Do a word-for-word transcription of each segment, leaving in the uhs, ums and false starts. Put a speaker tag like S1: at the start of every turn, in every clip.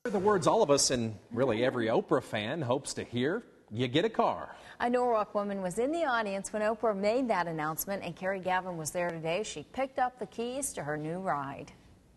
S1: The words all of us and really every Oprah fan hopes to hear: you get a car.
S2: A Norwalk woman was in the audience when Oprah made that announcement, and Carrie Gavin was there today. She picked up the keys to her new ride.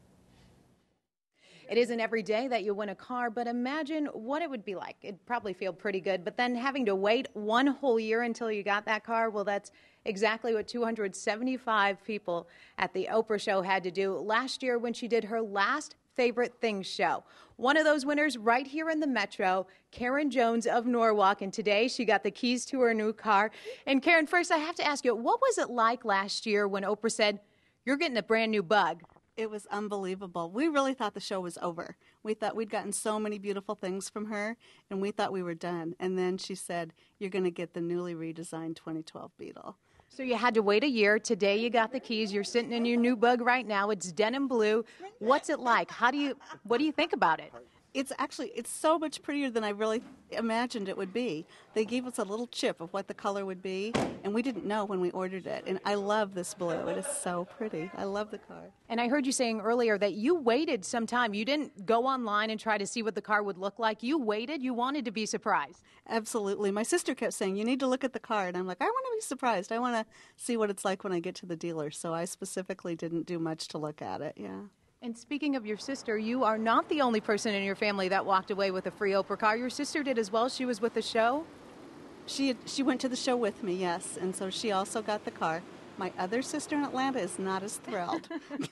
S3: It isn't every day that you win a car, but imagine what it would be like. It'd probably feel pretty good, but then having to wait one whole year until you got that car, well, that's exactly what two hundred seventy-five people at the Oprah show had to do last year when she did her last Favorite Things show. One of those winners right here in the Metro, Karen Jones of Norwalk, and today she got the keys to her new car. And Karen, first I have to ask you, what was it like last year when Oprah said, "You're getting a brand new bug"?
S4: It was unbelievable. We really thought the show was over. We thought we'd gotten so many beautiful things from her, and we thought we were done. And then she said, "You're going to get the newly redesigned twenty twelve Beetle."
S3: So you had to wait a year. Today you got the keys. You're sitting in your new bug right now. It's denim blue. What's it like? How do you, what do you think about it?
S4: It's actually, it's so much prettier than I really imagined it would be. They gave us a little chip of what the color would be, and we didn't know when we ordered it. And I love this blue. It is so pretty. I love the car.
S3: And I heard you saying earlier that you waited some time. You didn't go online and try to see what the car would look like. You waited. You wanted to be surprised.
S4: Absolutely. My sister kept saying, "You need to look at the car." And I'm like, I want to be surprised. I want to see what it's like when I get to the dealer. So I specifically didn't do much to look at it. Yeah.
S3: And speaking of your sister, you are not the only person in your family that walked away with a free Oprah car. Your sister did as well. She was with the show.
S4: She she went to the show with me, yes, and so she also got the car. My other sister in Atlanta is not as thrilled.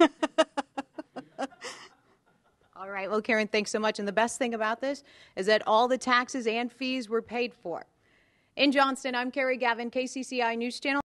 S3: All right. Well, Karen, thanks so much. And the best thing about this is that all the taxes and fees were paid for. In Johnston, I'm Carrie Gavin, K C C I News Channel.